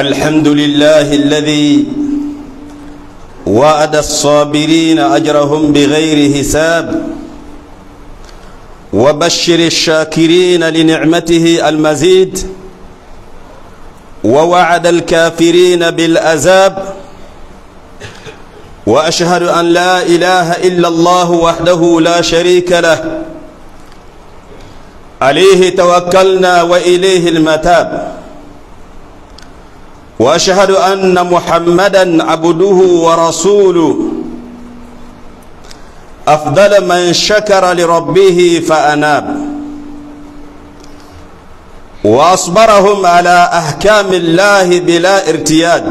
الحمد لله الذي وعد الصابرين أجرهم بغير حساب وبشر الشاكرين لنعمته المزيد ووعد الكافرين بالعذاب وأشهد أن لا إله إلا الله وحده لا شريك له عليه توكلنا وإليه المتاب وأشهد أن محمدًا عبده ورسوله أفضل من شكر لربه فأناب وأصبرهم على أحكام الله بلا ارتياد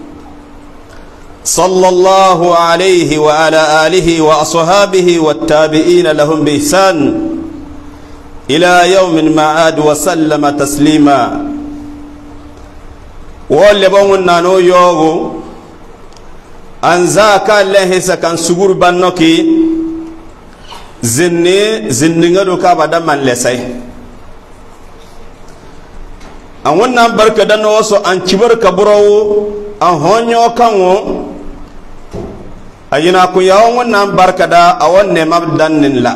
صلى الله عليه وعلى آله وأصحابه والتابعين لهم بإحسان إلى يوم المعاد وسلم تسليما wole bongun nano yogo anzaka lehe sakan sugur bannoki zinninga ka bada man lesay an wannan barka dan waso an kibar kaburawo an honyo kanwo ayina ku yawon wannan barka da a wanne mabdannin la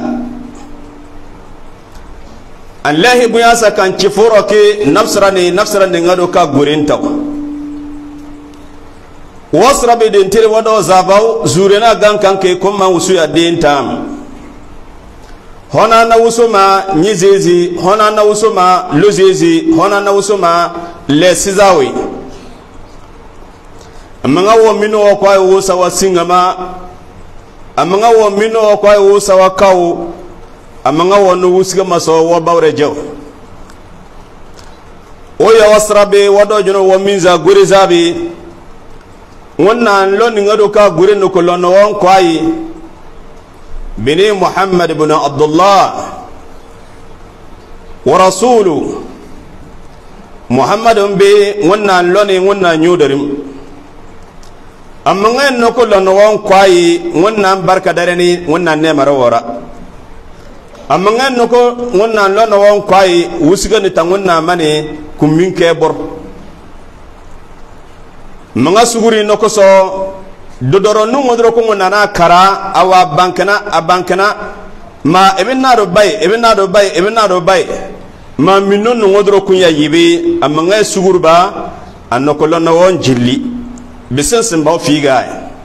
Allah bu ya sakan cifuro ke nafsrani ngado ka gurinta wasra be den tere wado zabaw zurena gankan ke kuma usu ya dentam hona na usuma nyizezi hona na usuma lozezi hona na usuma lesizawi amanga wo mino kwa usa wasingama amanga wo mino kwa usa wakau amanga wonu wusiga maso wo bawre jew o ya wasrabe wado jono wo minza gure zabi wannan loni ngado ka gure no ko lono won kwai bini muhammad ibn abdullah wa rasulu muhammadun be wannan loni wannan nyudarim amanga no ko lono won kwai wannan barka dareni wannan ne marawara amanga noko ngonna lono won kwai wusiga ni tangonna mane kuminke bor manga suguri noko so dodoro nu ngodro ko ngona na kara awa bankana ma ebina do bay ma minno nu ngodro kunya yibe amanga sugurba annoko lono won jilli bisensin ba figa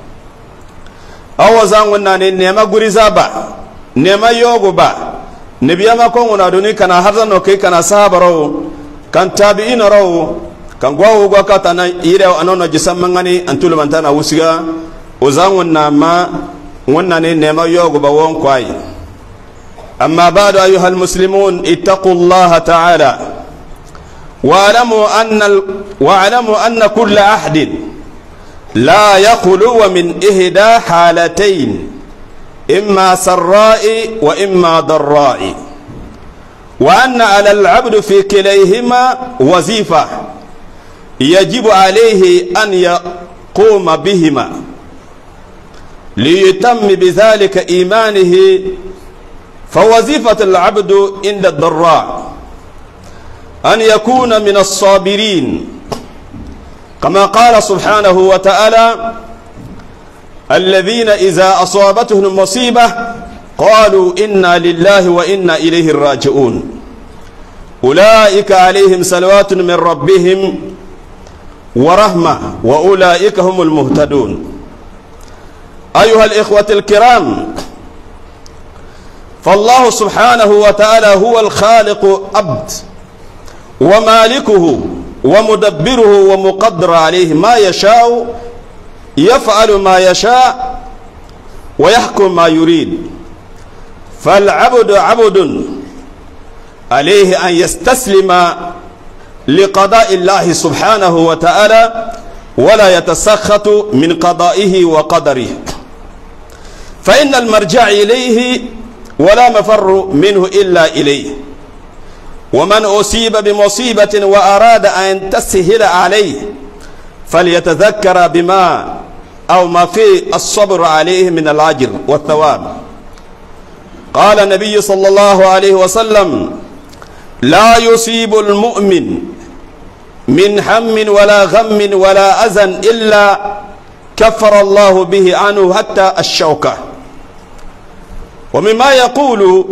awaza ngonna ne nema guri zaba nema yogo ba nabiyama ko ngona doni kana harzano ke kana sahabaro kan tabi'ina raw kan gwawo gwa kata na ire anono jisammangani antul mantana wusiga ozangon na ma wonna ne nema yogo ba won kwai amma ba'du ayyuhal muslimun ittaqullaha ta'ala wa'lamu anna kull ahdin la yaqulu min ihda halatayn إما سراء وإما ضراء وأن على العبد في كليهما وظيفة يجب عليه أن يقوم بهما ليتم بذلك إيمانه فوظيفة العبد عند الضراء أن يكون من الصابرين كما قال سبحانه وتعالى الذين إذا أصابتهم مصيبة قالوا إنا لله وإنا إليه الراجعون أولئك عليهم صلوات من ربهم ورحمة وأولئك هم المهتدون أيها الإخوة الكرام فالله سبحانه وتعالى هو الخالق عبد ومالكه ومدبره ومقدر عليه ما يشاء يفعل ما يشاء ويحكم ما يريد فالعبد عبد عليه أن يستسلم لقضاء الله سبحانه وتعالى ولا يتسخط من قضائه وقدره فإن المرجع إليه ولا مفر منه إلا إليه ومن أصيب بمصيبة وأراد أن تسهل عليه فليتذكر بما أو ما في الصبر عليه من الأجر والثواب قال النبي صلى الله عليه وسلم لا يصيب المؤمن من هم ولا غم ولا أذى إلا كفر الله به عنه حتى الشوكة. ومما يقول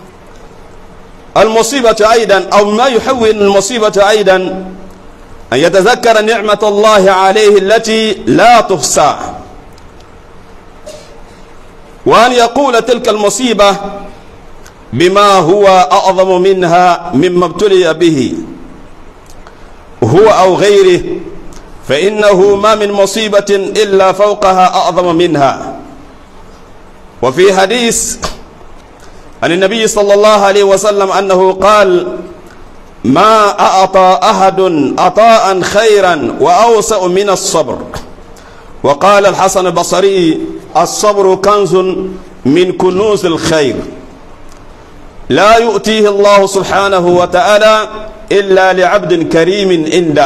المصيبة أيضا أو ما يحول المصيبة أيضا أن يتذكر نعمة الله عليه التي لا تحصى، وأن يقول تلك المصيبة بما هو أعظم منها مما ابتلي به هو أو غيره، فإنه ما من مصيبة إلا فوقها أعظم منها. وفي حديث عن النبي صلى الله عليه وسلم أنه قال: ما أعطى أحد عطاء خيرا وأوسع من الصبر. وقال الحسن البصري: الصبر كنز من كنوز الخير لا يؤتيه الله سبحانه وتعالى إلا لعبد كريم عنده.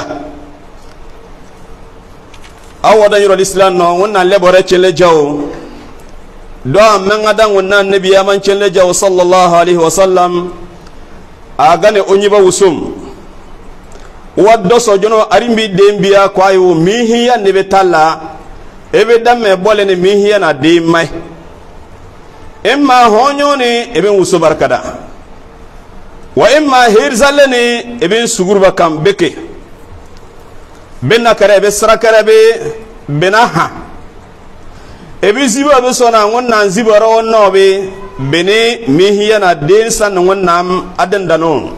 أولا يرى الإسلام وانا لبرة لجو دعا من غدا وانا النبي من لجو صلى الله عليه وسلم أغاني أنيبا وسوم ودوسو جنو أريمبي ديمبيا كوايو ميهيا نبتالا ebe damme bolene mihiya na dimai imma honyoni ebe wusu barkada wa imma hirzalene ebe sugurba kam beke benna kare ebe srakare be benaha ebe ziba be sona wonna zibara wonno be bene mihiya na densan wonnam adandanon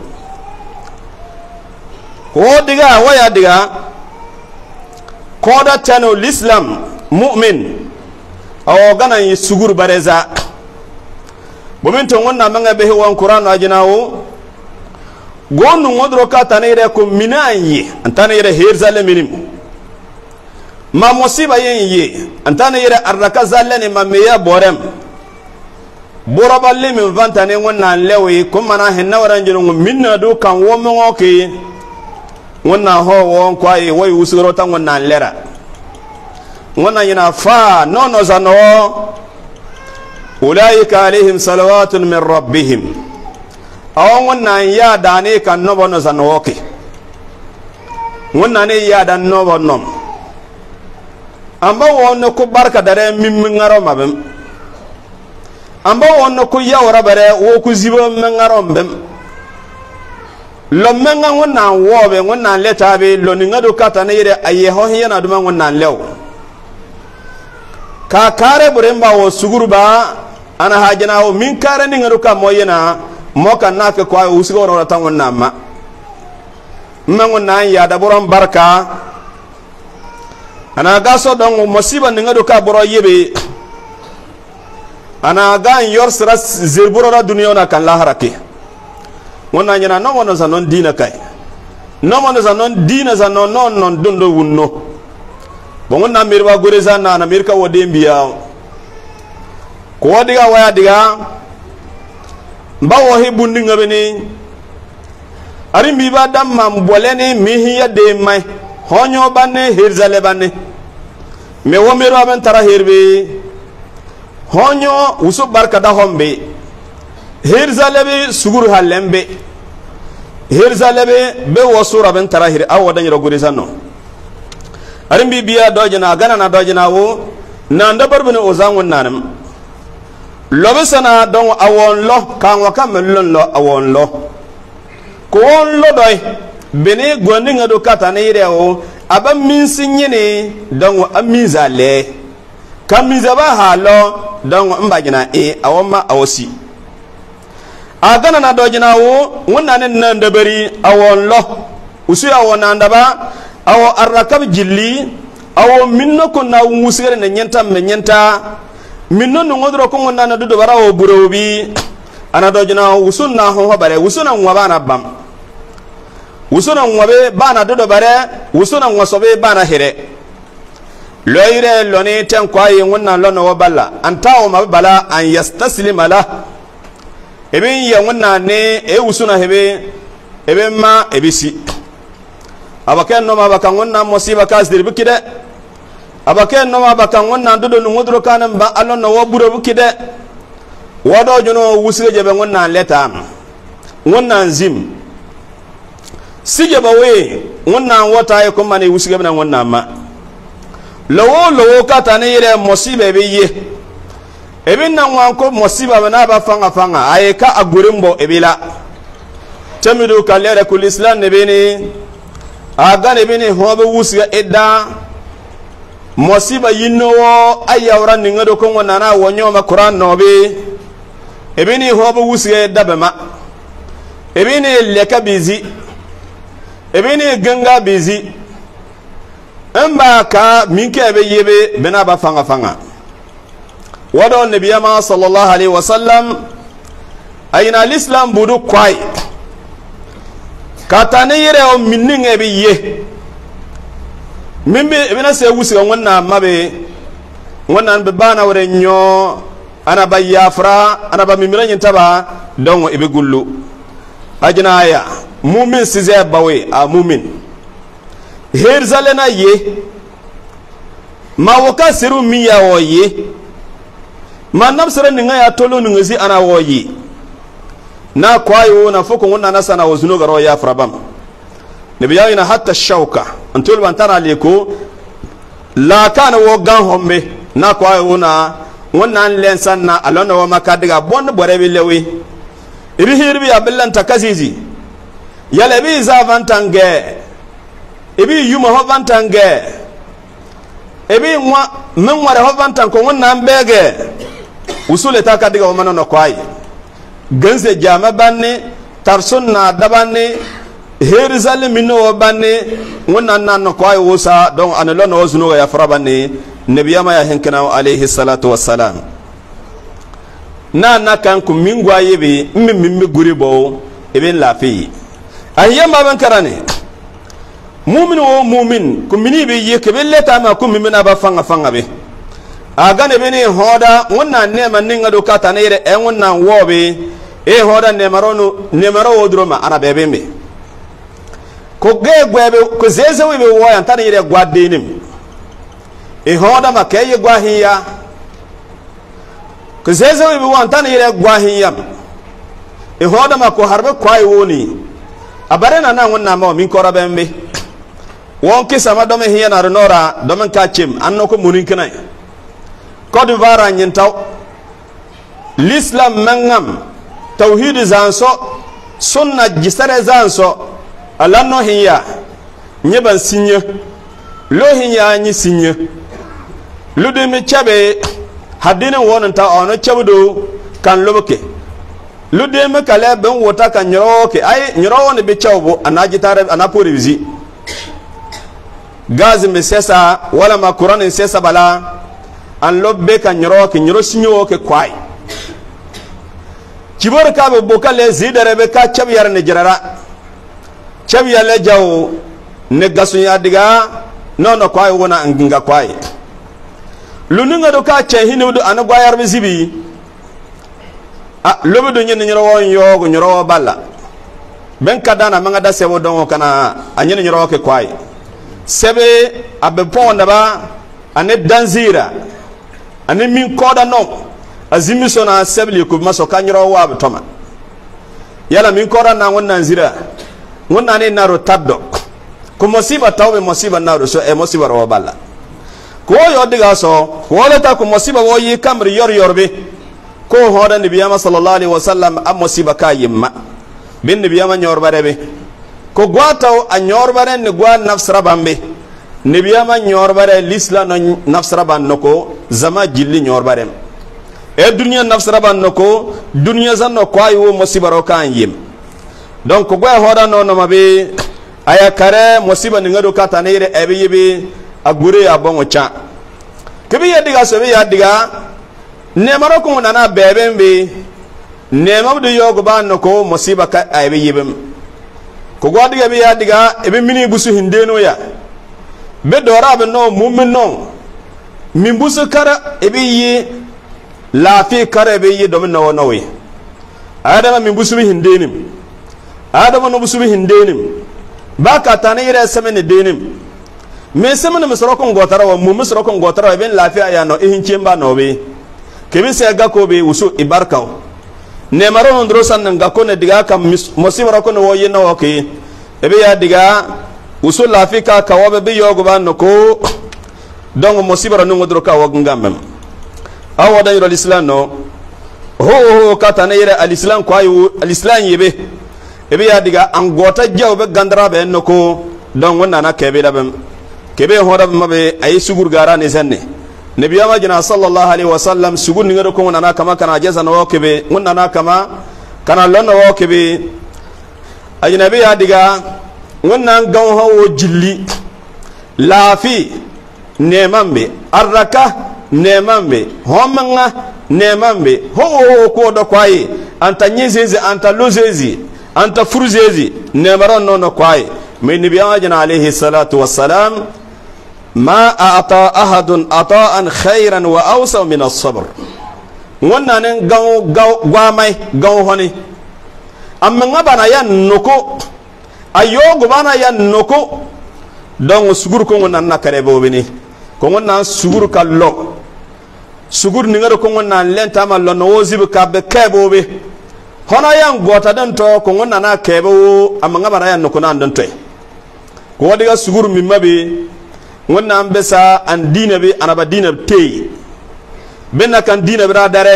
ko diga waya diga koda tano l'islam mu'min aw gana yi sugur bareza bominto wonna manga be wan qur'an ajinawo gonu ngodro ka tanere ko minayi antanere herzale minim ma musiba yenye antanere arraka zallani mameya borem boraballe min vantane wonna lewi kuma na henna waranjino minna do kan wo mo ke wonna ho won kwai way usuro tan wonna lera wonna yana fa nono zano ulaika alaihim salawatun min rabbihim aw wonna ya dane kan no bono zano ke wonna ne ya dan no bonom amba wonno ko barka dare min ngaro mabem amba wonno ko yawra bare wo ku zibo min ngaro mbem lo menga wonna wobe wonna letabe lo ningado kata na yire aye ho hiyana duma wonna lew ka kare buremba wo suguruba ana hajana wo min kare ningado ka moyena moka naka kwa usigo ro tan wonna ma wonna ya da boron barka ana gaso don musiba ningado ka boro yebe ana ga yor sira zirburo ra duniya na kan laharake wonna nyana no wono zanon dina kai no wono zanon dina zanon non dondo wunno bon wonna mirwa gore zanna na mirka wode mbiya ko diga waya diga bawo hebundi ngabeni ari mbiba damma boleni mihiya de mai honyo banne herzale banne me wo mirwa ben tara herbe honyo usu barka da hombe herzalebe sugur halembe herzalebe be wasura ben tarahir awadan yoro gurizano arimbi biya dojina gana na dojina wo na ndabar bene ozan wonnanam lobe sana don awon lo kan wa kam lon lo awon lo ko won lo doy bene gonni ngado kata ne rewo aba min sinyene don amizale kamizaba halo don mbagina awoma awosi agana na dojina wo wonna nan ndabari awon lo usu awon ndaba awo arrakab jilli awo minno ko na wusere na nyenta menyenta minno no ngodro ko wonna na do barawo burobi ana dojina usunna ho bare usuna ngwabana bam usuna ngwabe bana do bare usuna ngwasobe bana here loire loni ten kwaye wonna lono waballa antawo mabala an yastaslima la ebe ya wonna ne e usuna hebe ebe ma ebisi abaken no mabakan wonna musiba kasdir bikide abaken no mabakan wonna dodo no ngodro kanan ba alon no woburo bikide wodo jono wusige jebe wonna letam wonna zim sige bawe wannan wata ya kuma ne wusiga bana wannan ma lowo ka ta ne yire musibe be ye ebin nan wan ko musiba bana ba fanga ay ka agurimbo ebila tamidu kalere kul islam ne bene aga ne bene hobe wusiga edda musiba yinno ayawra ningado ko wonana wonyo ma qur'an nobe ebini hobe wusiga edda bema ebini leka bizi ebini ganga bizi amba ka minke be yebe bena ba fanga wado nabiyama sallallahu alaihi wasallam ayina l'islam budu kwai katane yere o minninge be ye mimbe bena se wusiga wonna mabe wonna be bana wore nyo ana ba yafra ana ba mimira nyintaba don ibe gullu ajnaya mumin size bawe a mumin herzalena ye ma waka siru miya wo ye ma nabsara ninga ya tolo ningazi ana wo ye na kwayo na foko wonna na sana wazuno garo ya frabam nabiya ina hatta shauka antul bantana leko la kana wo gan hombe na kwayo na wonna lensan na alona wa makadiga bon borebe lewe ibi hirbi abillan takazizi yale bi za vantange ibi yuma ho vantange ibi mwa menware ho vantan ko wonna mbege usule takadiga o manono kwai ganze jama banne tarsunna dabanne herizal minno banne wonna nan kwai wosa don analono ozuno ya farabanne nabiyama ya henkana alayhi salatu wassalam na kan ku mingwa yebe mimmi guribo ibn lafi ayyamba ban karane mu'min wo mu'min ku mini be yeke belle ta ma ku mimina ba fanga be aga ne bene hoda wonna ne man ninga do kata ne re en wonna wobe e hoda ne maro wodroma ana bebembe ko gegwebe ko zeze webe woyan tan yire gwadenim e hoda ma kay gwahiya ko zeze webe won tan yire gwahiya e hoda ma ko harbe kwai woni abarena na wonna ma min ko rabembe won kisa ma dome hiya na renora dome ka chem anno ko munin kanai Côte d'Ivoire nyintaw l'islam mangam tauhid zanso sunna jisare zanso alanno hiya nyeban sinye lo hiya nyi sinye lude me chabe hadina wonon ta ono chabudo kan loboke lude me kale ben wota kan nyoroke ay nyoro ne be chawbo anaji tare anapori bizi gaz me sesa wala ma qur'an sesa bala an lobbe kan nyoroke nyoro sinyo ke kwai kibor ka be bokale zidare be ka chabyar ne jirara chabya le jaw ne gasu ya diga nono kwai wona nginga kwai luninga do ka che hinu do an gwayar be zibi lobe do nyen nyoro won yogo nyoro balla ben kadana manga da sebo don kana anyen nyoro ke kwai sebe abe ponda ba ane danzira ane min koda no azimi sona sebli ko maso kanyro wa betoma yala min koda na wonna zira wonna ne naro taddo ko musiba tawbe musiba naro so e musiba ro balla ko yo diga so ko lata ko musiba wo yi kamri yorbe ko hoda nabiyama sallallahu alaihi wasallam am musiba kayimma bin nabiyama nyorbare be ko gwataw a nyorbare ne gwa nafsra bambe nabiyama nyorbare l'islam nafsra ban noko zama jilli nyorbare e dunya nafsra ban noko dunya zanno ko ayo musiba ro kan yim donc ko gwa hoda no no mabe aya kare musiba ni ngado kata ne re ebe yebe agure abongo cha kebi yadiga so be yadiga ne maro ko nana bebembe ne mabdu yogo ban noko musiba ka ebe yebem ko godiga be yadiga ebe mini busu hindeno ya be dora be no mumin no min busu kara ebe yi lafi kara ebe yi domin no nowe adama min busu hindenim adama no busu hindenim baka tane ire semene denim me semene misrokon gotara wa mu misrokon gotara ben lafi aya no ihinchemba nowe kebe se gako be usu ibarkaw ne maro ndro san nga ko ne diga kam musiba ko no woyena woke ebe ya diga usul lafika ka wabe bi yogo ban ko donc musibara no ngodro ka wogngam awoda yiro l'islam no ho katana yire al-islam ko ayu al-islam yebe ebe ya diga an gota jawbe gandara be no ko donc wonna na kebe da bam kebe hoda mabe ay sugur gara ne zanne nabiya majina sallallahu alaihi wasallam sugur ni ngado ko wonna na kama kana jaza no kebe wonna na kama kana lonno wo kebe ajnabi ya diga wonna gaw hawo jilli lafi nemambe arraka nemambe homanga nemambe ho ko do kwaye anta nyezezi anta lozezi anta furuzezi nemaron no kwaye min nabiyina alayhi salatu wassalam ma a'ta ahadun ata'an khairan wa awsa min as-sabr wonna nen gaw gwamai gaw honi amma ngabana yan noko ayogo bana yan noko donc sugur ko ngona nakare bobini ko ngona sugur kallo sugur ni ngado ko ngona lenta ma lo no wozibu kabbe kebobe hono yan gota dan to ko ngona na kebo amma ngabana yan noko nan dan toy ko diga sugur mi mabe ngona ambesa an dina be anaba dina tey benna kan dina be dare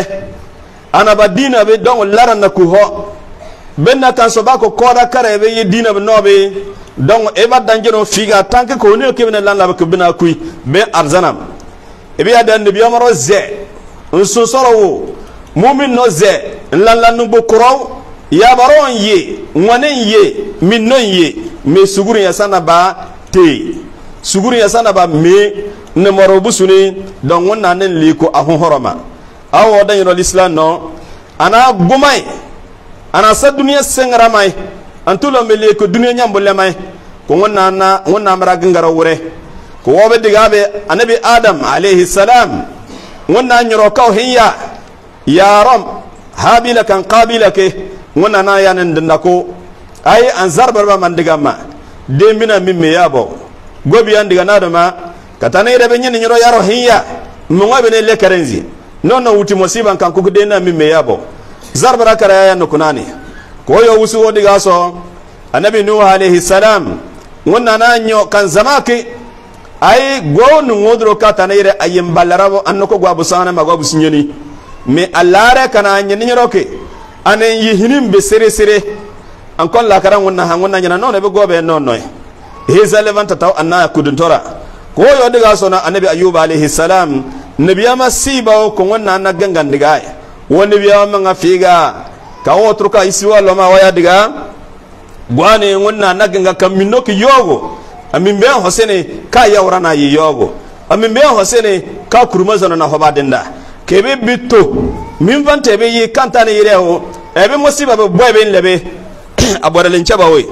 anaba dina be donc laran na ku ho benna kan so ba ko koda kare be yi dina be nobe donc eba danjeno figa tanke ko ne kebene lan la ko bina kuy be arzanam ebe ya dan bi amaro ze unso soro mu'min no ze lan lan no bokoro ya baron ye ngwanen ye minnon ye me suguru ya sana ba te suguru ya sana ba me ne maro busuni donc wonna nen liko ahun horoma awo dan yoro l'islam no ana gumay ana sa duniya sengara mai antulo mele ko duniya nyambole mai ko wonna mara gangara wure ko wobe digabe anabi adam alayhi salam wonna nyoro kaw hiya yaram habila kan qabila ke wonna na yanen ndako ay an zarbar ba man digama de mina mimme yabo gobi an diga nadama katana ire be nyen nyoro yaro hiya mo ngobe ne le karenzi non wuti musiban kan ko de na mimme yabo zarbara kara ya nukunani ko yo wusu wodi gaso annabi nuh alayhi salam wonna na nyo kan zamaki ay gonu ngodro kata na ire ayem ballarabo annoko gwa busana magwa businyoni me allare kana nyen nyoroke anen yihinim be sere sere an kon la karan wonna han wonna nyana non be gobe non noy heza levanta taw anna kudun tora ko yo diga so na annabi ayyub alayhi salam nabiyama siba ko wonna na gangan diga woni biya manga figa ka wotru ka isiwa loma waya diga gwane wonna naganga kamino ki yogo amimbe hosene ka yawrana yi yogo amimbe hosene ka kurmazana na hobadenda kebe bitto min vante be yi kantane yirewo ebe musiba be boybe lebe aboralen chabawe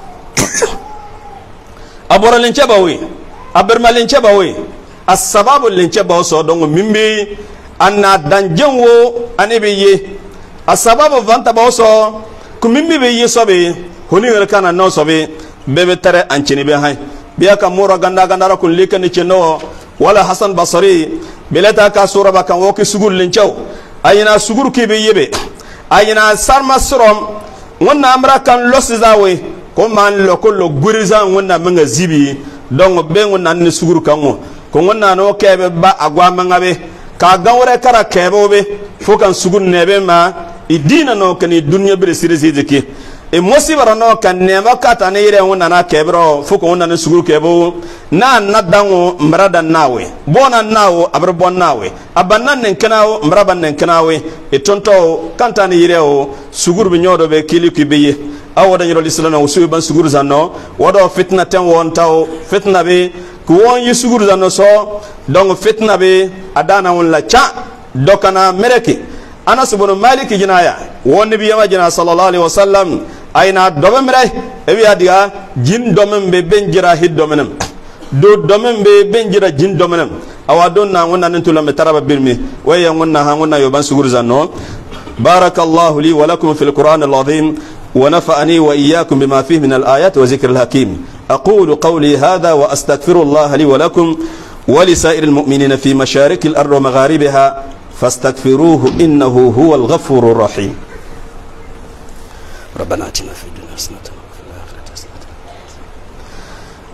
aboralen chabawe abermalen chabawe as-sababu lin chabaw so dongo mimbe anna danjenwo anibe ye asababu vanta boso kumimbi be ye sobe honi kana no sobe bebe tare anchini be hay biya ka mura ganda ganda kun likani cheno wala hasan basri belata ka sura ba kan woki sugur linchaw ayina sugur ke be yebe ayina sarma srom wonna amra kan losizawe ko man lokolo guriza wonna menga zibi donc be wonna ni sugur kanwo ko wonna no kebe ba agwa mangabe ka gawre kara kebobe fokan sugun nebe ma idina no kani dunya bere siriziki e mosibara no kan nema kata ne ire wona na kebro foko wona na suguru kebo na danwo mrada nawe bona nawo abrabon nawe abannan nen kanawo mraban nen kanawe e tonto kanta ne ire o suguru be nyodo be kiliki beye awoda nyoro lislana usu ban suguru zanno wodo fitna ten won taw fitna be ko won yi suguru zanno so donc fitna be adana won la cha dokana mereke anas ibn malik jinaya won nabi yama jina sallallahu alaihi wasallam ayna domemre ebi adiga jin domembe benjira hid domenem do domembe benjira jin domenem awadon na wonna nentula metaraba birmi waya wonna ha wonna yoban suguru zanno barakallahu li wa lakum fil qur'an al-azim ونفعني وإياكم بما فيه من الآيات وذكر الحكيم أقول قولي هذا وأستغفر الله لي ولكم ولسائر المؤمنين في مشارق الأرض ومغاربها فاستغفروه إنه هو الغفور الرحيم ربنا آتنا في الدنيا حسنة وفي الآخرة حسنة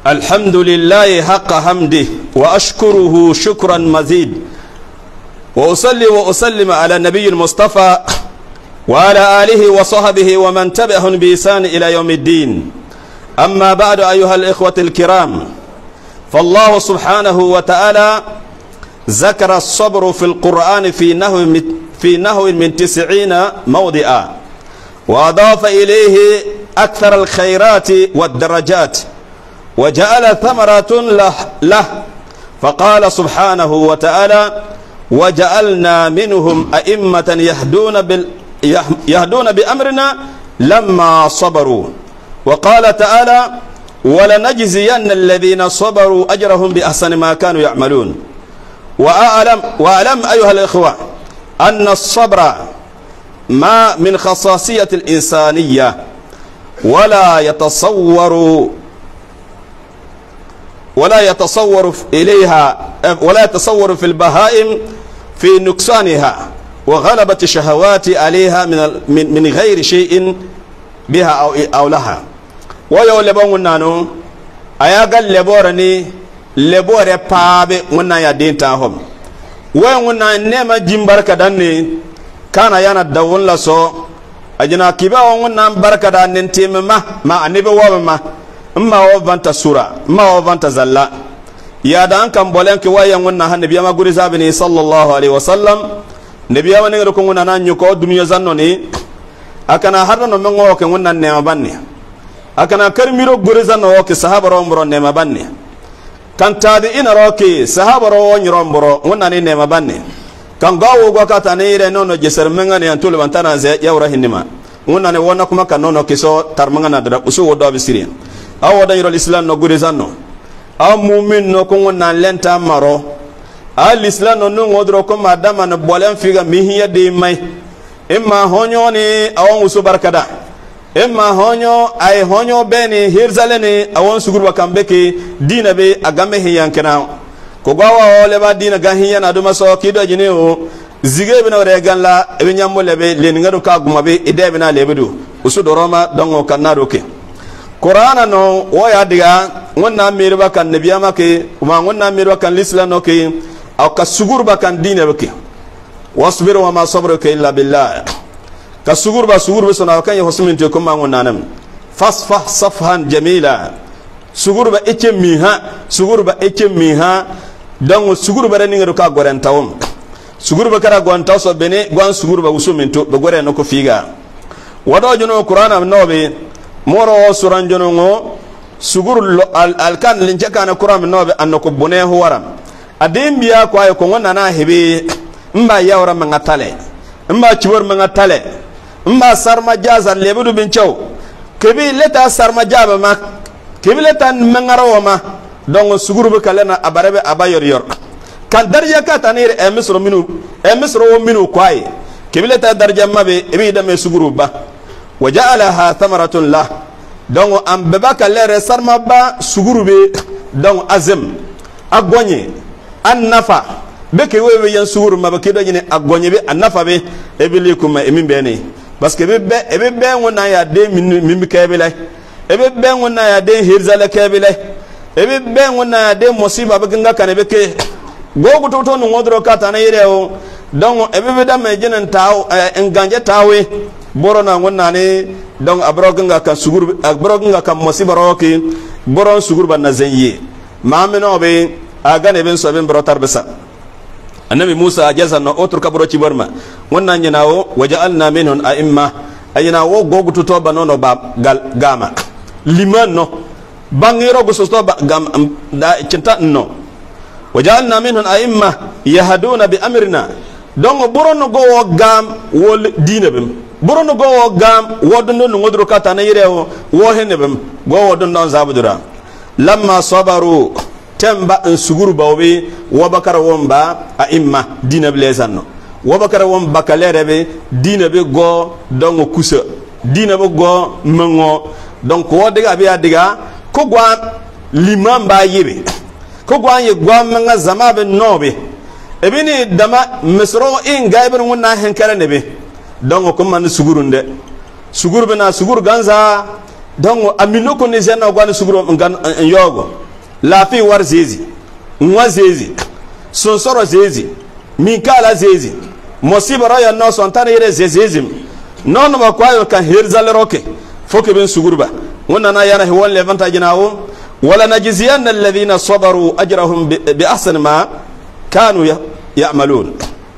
الحمد لله حق حمده وأشكره شكرا مزيد، وأصلي وأسلم على النبي المصطفى وعلى آله وصحبه ومن تبعهم بإحسان إلى يوم الدين. أما بعد أيها الإخوة الكرام، فالله سبحانه وتعالى ذكر الصبر في القرآن في نحو من 90 موضعا، وأضاف إليه أكثر الخيرات والدرجات، وجعل ثمرة له فقال سبحانه وتعالى: وجعلنا منهم أئمة يهدون بأمرنا لما صبروا. وقال تعالى: ولنجزين الذين صبروا أجرهم بأحسن ما كانوا يعملون. وأعلم أيها الإخوة أن الصبر ما من خصاصية الإنسانية، ولا يتصور في البهائم في نقصانها وغلبة الشهوات عليها من غير شيء بها أو لها. ويو لبون نانو أياغل لبورني لبور باب ونا يدين تاهم ونا نما جمبرك داني كان يانا دون لسو أجنا كيبا ونا بركة دان تيم ما أنيبا وما ما وفانت سورة ما وفانت زلا يا دان كم بولنك ويا ونا النبي ما غوري زابني صلى الله عليه وسلم نبي ما نيركم ونا نانيكو دنيا زانوني أكنا هرنا منغو كونا نيما باني أكنا كرميرو غوري زانو كي صحابة رومبرو نيما باني كان تابعين روكي صحابة رومبرو ونا نيما باني kan gawo go kata ne ire nono jeser menga ne antule bantana ze yawra hinima wonna ne wonna kuma kan nono kiso tarmanga na dara usu wodo bisiri aw da yiro islam no gure zanno aw mu'min no ko wonna lenta maro al islam no ngodro ko madama no bolen figa mihiya de mai imma honyo ni awon usu barkada imma honyo ay honyo beni hirzaleni awon sugurba kambeke dina be agame hiyankena ko gawa ole ba dina gahiya na duma so kido jini o zige bina re ganla e nyammo lebe len ngado ka guma be ide bina lebedu usu do roma dongo kanado ke qur'ana no o ya diga wonna mirba kan nabiya make kuma wonna mirba kan lislam no ke aw ka sugur ba kan dina be ke wasbir wa ma sabruka illa billah ka sugur ba sona kan hosmin te kuma wonna nam fasfah safhan jamila sugur ba eche miha donc sugur bare ni ngado ka gorentawum sugur ba kara gontaw so bene gwan sugur ba usuminto be gore no ko figa wado jono qur'ana nobe moro suran jono ngo sugur al kan linje kana qur'an nobe annako bone ho waram adim biya ko ay ko ngona na hebe mba yawra mangatale mba ciwor mangatale mba sarma jazar lebudu bin chaw kebi leta sarma jaba ma kebi leta mangaro ma donc suguru be kalena abarebe abayor yor kan darja ka tanir e misro minu kwai kibileta darja mabe ebi dame suguru ba waja'alaha thamaratun la donc am beba kalere sarma ba suguru be donc azem agonye annafa be ke wewe yan suguru mabe ke do nyine agonye be annafa be ebili kuma emi bene parce que be wona ya de mimi kebele ebe be wona ya de hirzale kebele ebe ben wona de musiba be ganga kan be ke gogu to no ngodro kata na yire o donc ebe be da me jenen taw en ganje tawe boro na wona ne donc abro ganga kan sugur abro ganga kan musiba roki boron sugur ban na zenye mameno be aga ne ben so ben bro tarbesa annabi Musa jaza no otro kabro ci borma wona nyinawo waja'alna minhum a'imma ayina wo gogu to banono ba gama liman no bangiro go sosto gam da cinta no wajalna minhum a'imma yahduna bi amrina donc borono go gam wol dinabem borono go gam wodondo no ngodro kata na yirewo wo henebem go wodondo zabudura lamma sabaru temba en suguru bawbe wabakara womba a'imma dinablezanno wabakara womba kalerebe dinabe go dongo kusa dinabe go mango donc wodiga biya diga ko gwa limam ba yibe ko gwa ye gwa manga zama be nobe ebini dama misro in gaibin wonna henkara nebe donc ko man sugurunde sugur bena sugur ganza donc amino ko ne zena gwa suguru ngan yogo lafi war zezi nwa zezi sonsoro zezi minkala zezi mosibara ya no sontane yere zezezim non ma kwayo kan hirzal roke foke ben sugurba wannan na yana hiwon levanta jinawo wala najziyanna alladhina sabaru ajrahum bi ahsan ma kanu ya'malun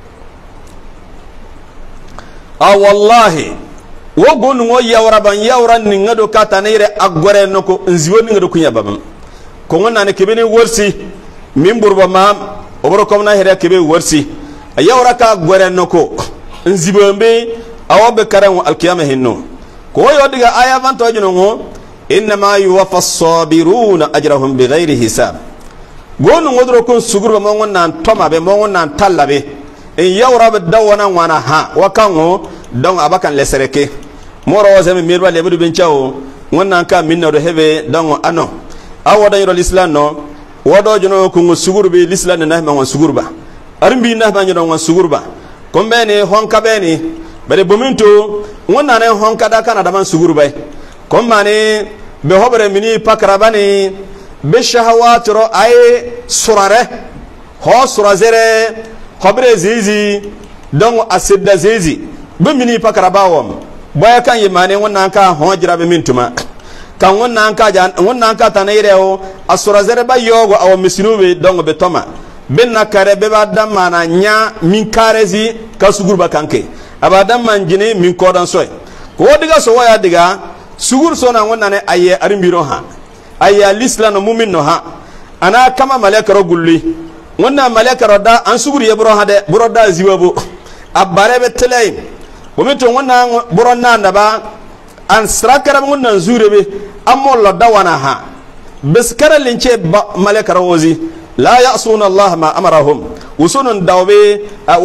wallahi wogon ngo yawran ni ngado katanire agore noko nziwo ni ngado kunya babam ko ngona ne kebeni worsi min burba ma obro komna here kebe worsi yawra ka gore noko nzibombe awobe karan alqiyamah hinno ko yo diga aya vanto jino ngo inma yuwaffa as-sabiruna ajrahum bighairi hisab gonu ngodro kun sugurba mo ngona toma be mo ngona tallabe en yawra be dawana wana ha wakango donc abakan lesereke moro zeme mirwa lebudu benchao ngona ka minno do hebe donc ano awoda yoro l'islam no wodo jono ko sugurbe l'islam na ma sugurba armbi na ma nyodo sugurba kombeni honka beni bare bominto ngona ne honka da kana da man sugurba kombani be hobre mini pakrabani be shahawatro ay surare ho surazere hobre zizi donc asidda zizi be mini pakrabawom boya kan yimane ngona ka hojra be mintuma kan wannan ka tanayrewo asurazere ba yogo aw misinube donc be toma benna kare be ba damana nya min karezi ka sugurba kanke abadam manjine min kodan soy ko diga so waya diga sugur so na wannan aye arimbiro ha aye l'islam mu'min no ha ana kama malaka gulli wannan malaka da an sugur ye bro hade bro da ziwabo abare be telay bomito wannan bro nanda ba an strakara wannan zurebe amma la dawana ha biskara lince malaka rawozi la ya'suna Allah ma amarahum usunun dawbe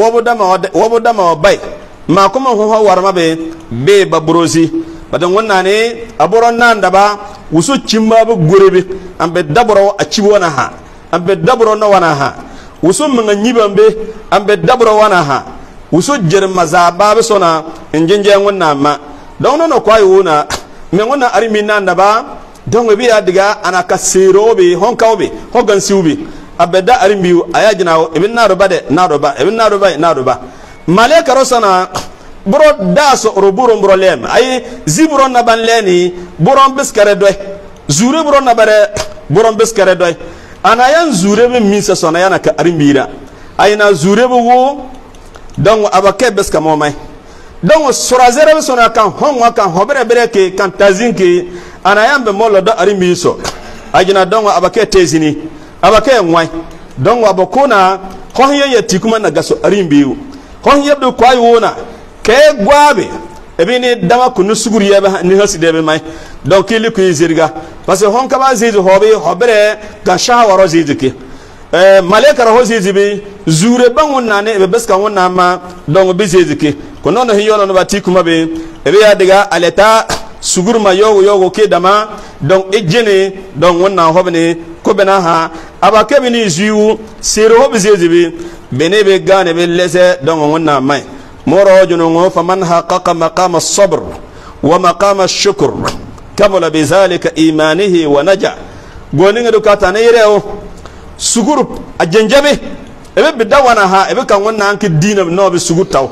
wabudama bay ma kuma ho warma be babrozi badan wannan ne aburon nan da ba usu cimma bu gurebe an be dabro a ciwona ha an be dabro na wana ha usu mun nyibambe an be dabro wana ha usu jirma zaba be sona injinje wannan ma don no kwai wona me wannan arimi nan da ba don be ya diga ana kasirobe honkawbe hogan siubi abeda arimi ayajina ibn naruba de naruba ibn naruba maleka rosana bro daso roburo brolem ay zibro na ban leni boron biskare doy zure bro na bare boron biskare doy ana yan zure be misa sona yana ka arimbira ay na zure bo wo donc abake biska momay donc surazere be sona kan honwa kan hobere bereke kan tazinki ana yan be mollo do arimbiso ajina donc abake tezini abake nwai donc abokona hohye yetikuma na gaso arimbiu hohye do kwai wona ke gwabe ebini dama kunu suguri yaba ni haside be mai donc ili ku zirga parce que hon kaba zizi hobe hobere ka shawaro zizike maleka ro zizibi zure bangun nane be beska wonna ma donc be zizike ko non hiyono no bati kuma be ebe ya diga aleta sugur ma yogo ke dama donc ejene donc wonna hobne ko bena ha abake bini ziu sero hobe zizibi benebe gane be lese donc wonna mai moro junungo faman haqqaqa maqam as-sabr wa maqam ash-shukr kamala bizalika imanihi wa naja goninga do katana yereo sugur ajenjabe ebe bidawana ha ebe kan wonna anki dina no be sugur taw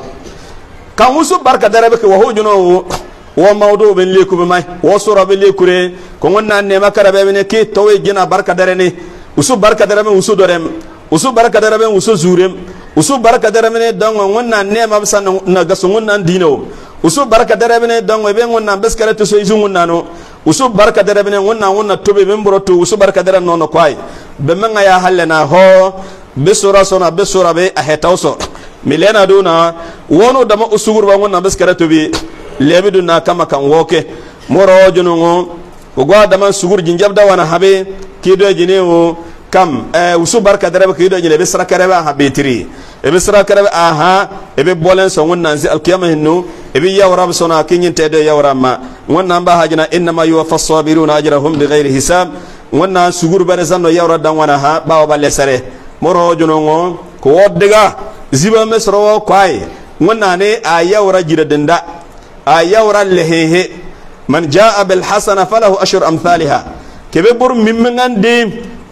kan wusu barka darabe ko ho juno wo mawdo ben leku be may wo sura be lekure ko wonna ne makara be ne ke tawe gina barka dare ne usu barka darabe usu dorem usu barka darabe usu zurem usu barka darabene don wonna nema bisan na gaso wonna dino usu barka darabene don be wonna beskare to so izu wonna no usu barka darabene wonna tobe be mbroto usu barka daran no kwai be menga ya halena ho besura sona besura be ahetawso milena duna wono dama usugur ba wonna beskare to be lebidu na kama kan woke moro jonongo ugwa dama sugur jinjabda wana habe kido jinewo kam usu barka darabe kido jine be sara kareba habetiri ebe sara kareba aha ebe bolen so wonna zi alqiyamah hinno ebe yawra sona kinyin tede yawra ma wonna ba hajina inma yuwaffas sabiruna ajrahum bighairi hisab wonna sugur bare zanno yawra dan wana ha bawo balle sare moro jonongo ko woddiga ziba mesro kwai wonna ne a yawra jira denda a yawra lehehe man jaa bil hasana falahu ashru amsalha kebe bur mimmangande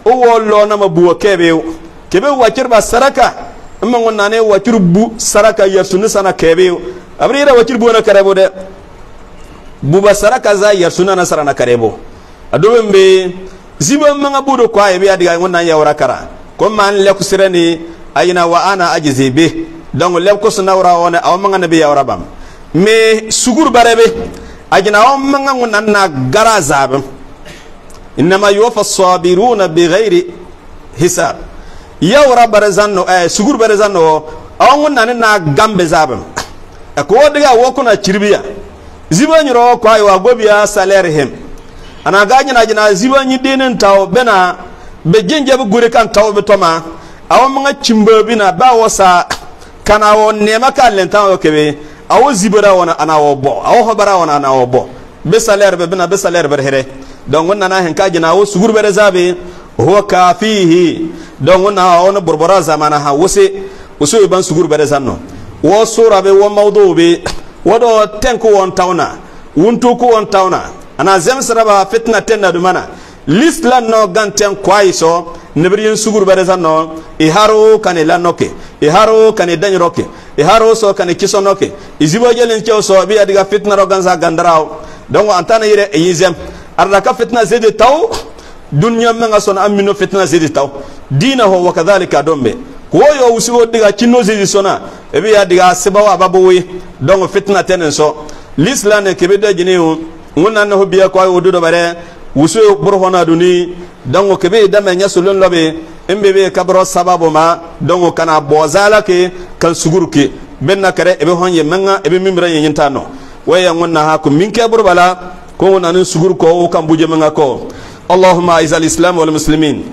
wolo na mabuwa kebe wakir ba saraka amma ngonna ne wakir bu saraka yarsunu sana kebe abrira wakir bu na karebo de bu ba saraka za yarsuna na sarana karebo adobe mbe ziba manga budo kwa ebe adiga ngonna ya wara kara ko man le ku sirani ayina wa ana ajzibe donc le ko sunawra wona aw manga nabi ya wara bam me sugur barebe ajina aw manga ngonna na gara zabam inma yuwaffa as-sabiruna bighairi hisab yawra barazanno sugur barazanno awon nan na gambe zabam ko diga wokuna cirbiya ziba nyiro ko ay wa gobiya salaire hem ana ganya jina ziba nyi denen taw bena be jenje be gure kan taw be toma awon mga cimba bina ba wasa kana won nema kan lenta o kebe awo zibara wona ana wo bo awo hobara wona ana wo bo be salaire be bina be salaire be here donc wonna na hen ka jina wo sugur barazabe huwa kafihi donc wonna ona borbora zamana ha wose ban sugur barazanno wo sura be wo mawdu be wodo tenko won tawna wuntu ko won tawna ana zemsraba fitna tenna dumana l'islam no ganten kwaiso nebriyen sugur barazanno iharo kanela noke iharo kane danroke iharo so kane kisonoke izibo jelen so bi adiga fitna ro ganza gandrao donc antana yire yizem arda ka fitna zede taw dunya menga son amino fitna zede taw dina ho wakadhalika dombe ko yo usiwo diga kinno zede sona ebi ya diga sebawa babowe donc fitna tenen so l'islam ke be dajine ngona no biya ko wodo bare wuso burhona duni donc ke be dama nya solon lobe embe be kabro sababu ma donc kana bozala ke kan suguruke benna kare ebe honye menga ebe mimra yintano waya ngona ha ko minke burbala ko nanin sugur ko kan buje menga ko Allahumma aiz al-islam wal muslimin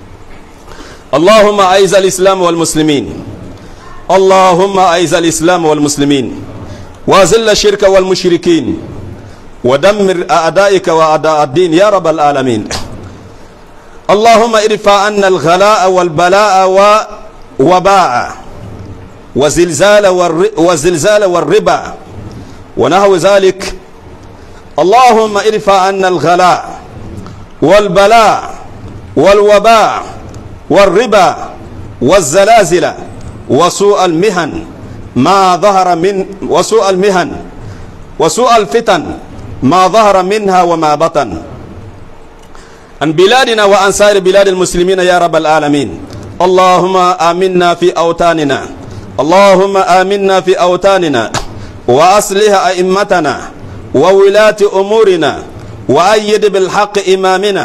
Allahumma aiz al-islam wal muslimin Allahumma aiz al-islam wal muslimin wa zilla shirka wal mushrikin ودمر أعدائك وأعداء الدين يا رب العالمين اللهم ارفع عنا الغلاء والبلاء ووباء وزلزال والربا ونحو ذلك اللهم ارفع عنا الغلاء والبلاء والوباء والربا والزلازل وسوء المهن ما ظهر من وسوء الفتن ما ظهر منها وما بطن عن بلادنا وعن سائر بلاد المسلمين يا رب العالمين اللهم آمنا في أوطاننا اللهم آمنا في أوطاننا وأصلح أئمتنا وولاة أمورنا وأيد بالحق إمامنا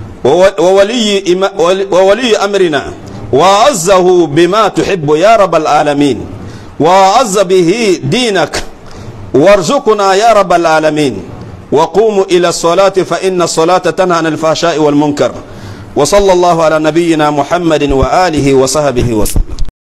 وولي أمرنا وأعزه بما تحب يا رب العالمين وأعز به دينك وارزقنا يا رب العالمين وقوموا إلى الصلاة فإن الصلاة تنهى عن الفحشاء والمنكر وصلى الله على نبينا محمد وآله وصحبه وسلم.